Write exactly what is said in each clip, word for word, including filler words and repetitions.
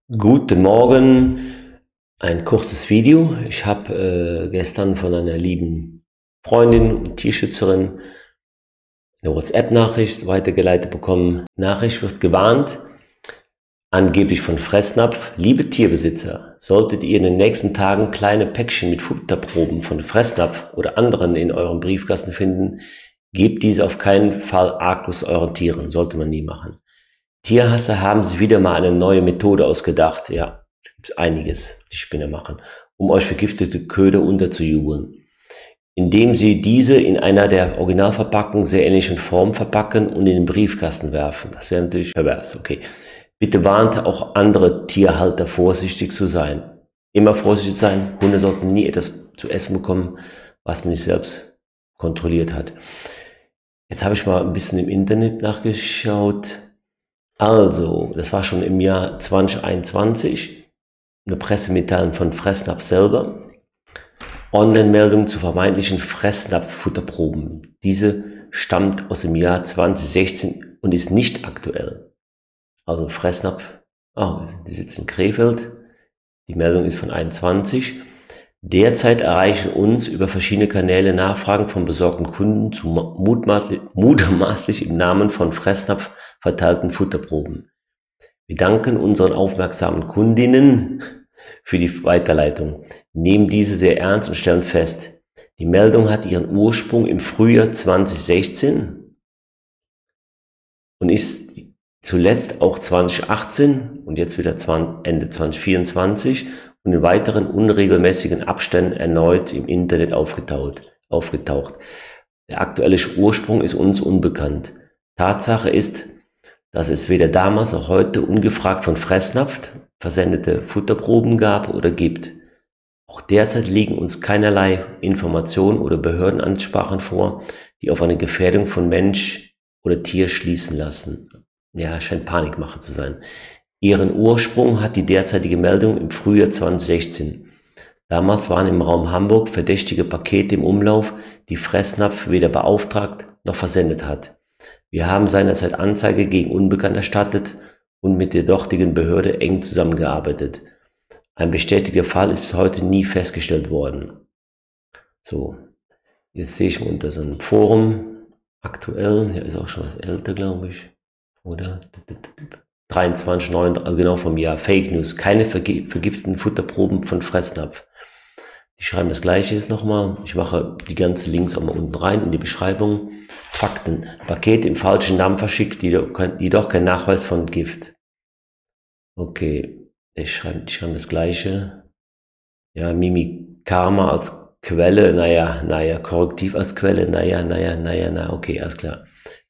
Guten Morgen, ein kurzes Video. Ich habe äh, gestern von einer lieben Freundin und Tierschützerin eine WhatsApp-Nachricht weitergeleitet bekommen. Nachricht wird gewarnt, angeblich von Fressnapf. Liebe Tierbesitzer, solltet ihr in den nächsten Tagen kleine Päckchen mit Futterproben von Fressnapf oder anderen in eurem Briefkasten finden, gebt diese auf keinen Fall arglos euren Tieren, sollte man nie machen. Tierhasser haben sich wieder mal eine neue Methode ausgedacht. Ja, es gibt einiges, die Spinner machen, um euch vergiftete Köder unterzujubeln. Indem sie diese in einer der Originalverpackungen sehr ähnlichen Form verpacken und in den Briefkasten werfen. Das wäre natürlich pervers, okay. Bitte warnt auch andere Tierhalter vorsichtig zu sein. Immer vorsichtig sein, Hunde sollten nie etwas zu essen bekommen, was man nicht selbst kontrolliert hat. Jetzt habe ich mal ein bisschen im Internet nachgeschaut. Also, das war schon im Jahr zweitausendeinundzwanzig, eine Pressemitteilung von Fressnapf selber. Online-Meldung zu vermeintlichen Fressnapf-Futterproben. Diese stammt aus dem Jahr zweitausendsechzehn und ist nicht aktuell. Also Fressnapf, oh, die sitzt in Krefeld, die Meldung ist von einundzwanzig. Derzeit erreichen uns über verschiedene Kanäle Nachfragen von besorgten Kunden zu mutmaßlich, mutmaßlich im Namen von Fressnapf verteilten Futterproben. Wir danken unseren aufmerksamen Kundinnen für die Weiterleitung, nehmen diese sehr ernst und stellen fest, die Meldung hat ihren Ursprung im Frühjahr zweitausendsechzehn und ist zuletzt auch zweitausendachtzehn und jetzt wieder Ende zweitausendvierundzwanzig und in weiteren unregelmäßigen Abständen erneut im Internet aufgetaucht. aufgetaucht. Der aktuelle Ursprung ist uns unbekannt. Tatsache ist, dass es weder damals noch heute ungefragt von Fressnapf versendete Futterproben gab oder gibt. Auch derzeit liegen uns keinerlei Informationen oder Behördenansprachen vor, die auf eine Gefährdung von Mensch oder Tier schließen lassen. Ja, scheint Panikmache zu sein. Ihren Ursprung hat die derzeitige Meldung im Frühjahr zweitausendsechzehn. Damals waren im Raum Hamburg verdächtige Pakete im Umlauf, die Fressnapf weder beauftragt noch versendet hat. Wir haben seinerzeit Anzeige gegen Unbekannt erstattet und mit der dortigen Behörde eng zusammengearbeitet. Ein bestätigter Fall ist bis heute nie festgestellt worden. So, jetzt sehe ich mal unter so einem Forum, aktuell, hier ist auch schon was älter, glaube ich, oder? dreiundzwanzig neun, also genau vom Jahr, Fake News, keine vergifteten Futterproben von Fressnapf. Die schreiben das gleiche jetzt nochmal. Ich mache die ganzen Links auch mal unten rein in die Beschreibung. Fakten. Paket im falschen Namen verschickt, jedoch kein Nachweis von Gift. Okay, ich schreibe, ich schreibe das gleiche. Ja, Mimikarma als Quelle, naja, naja, Korrektiv als Quelle, naja, naja, naja, na, okay, alles klar.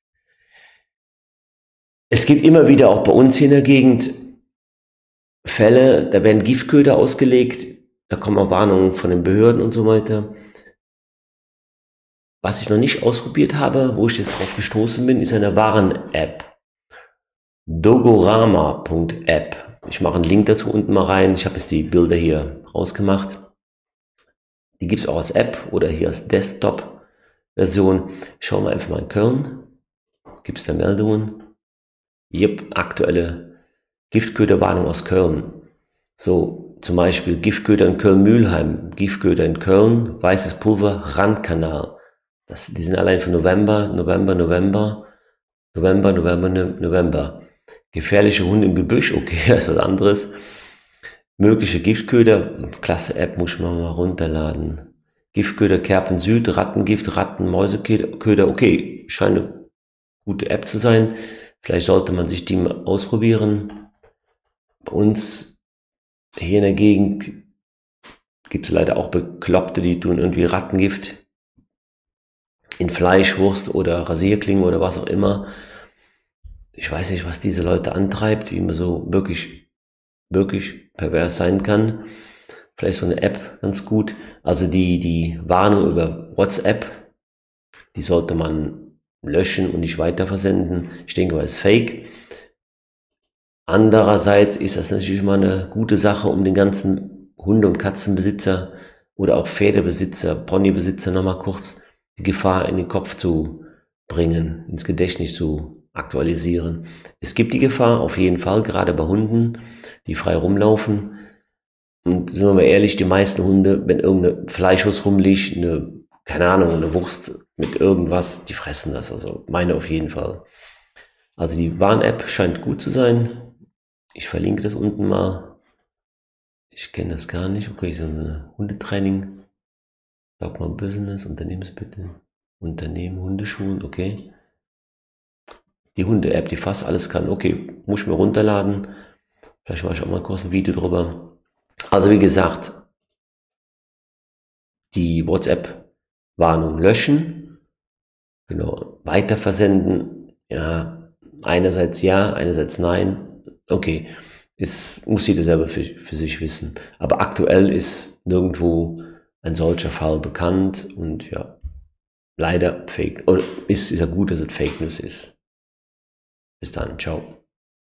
Es gibt immer wieder auch bei uns hier in der Gegend Fälle, da werden Giftköder ausgelegt, da kommen auch Warnungen von den Behörden und so weiter. Was ich noch nicht ausprobiert habe, wo ich jetzt drauf gestoßen bin, ist eine Waren-App. Dogorama Punkt app. Ich mache einen Link dazu unten mal rein. Ich habe jetzt die Bilder hier rausgemacht. Die gibt es auch als App oder hier als Desktop-Version. Schauen wir einfach mal in Köln. Gibt es da Meldungen? Yep, aktuelle Giftköderwarnung aus Köln. So, zum Beispiel Giftköder in Köln-Mülheim, Giftköder in Köln, weißes Pulver, Randkanal. Das, die sind allein für November, November, November, November, November, November. Gefährliche Hunde im Gebüsch, okay, das ist was anderes. Mögliche Giftköder, klasse App, muss ich mal runterladen. Giftköder, Kerpen Süd, Rattengift, Ratten, Mäuseköder, okay, scheint eine gute App zu sein. Vielleicht sollte man sich die mal ausprobieren. Bei uns hier in der Gegend gibt es leider auch Bekloppte, die tun irgendwie Rattengift in Fleischwurst oder Rasierklingen oder was auch immer. Ich weiß nicht, was diese Leute antreibt, wie man so wirklich, wirklich pervers sein kann. Vielleicht so eine App ganz gut. Also die, die Warnung über WhatsApp, die sollte man löschen und nicht weiter versenden. Ich denke mal, ist fake. Andererseits ist das natürlich mal eine gute Sache, um den ganzen Hunde- und Katzenbesitzer oder auch Pferdebesitzer, Ponybesitzer nochmal kurz die Gefahr in den Kopf zu bringen, ins Gedächtnis zu aktualisieren. Es gibt die Gefahr auf jeden Fall, gerade bei Hunden, die frei rumlaufen. Und sind wir mal ehrlich, die meisten Hunde, wenn irgendeine Fleischwurst rumliegt, eine, keine Ahnung, eine Wurst mit irgendwas, die fressen das. Also meine auf jeden Fall. Also die Warn-App scheint gut zu sein. Ich verlinke das unten mal. Ich kenne das gar nicht. Okay, so ein Hundetraining. Sag mal Business, Unternehmensbitte. Unternehmen, Hundeschulen, okay. Die Hunde-App, die fast alles kann. Okay, muss ich mir runterladen. Vielleicht mache ich auch mal kurz ein Video drüber. Also wie gesagt, die WhatsApp-Warnung löschen. Genau, weiterversenden. Ja, einerseits ja, einerseits nein. Okay, ist, muss jeder selber für, für sich wissen. Aber aktuell ist nirgendwo ein solcher Fall bekannt und ja, leider Fake, oder ist, ist ja gut, dass es Fake News ist. Bis dann, ciao.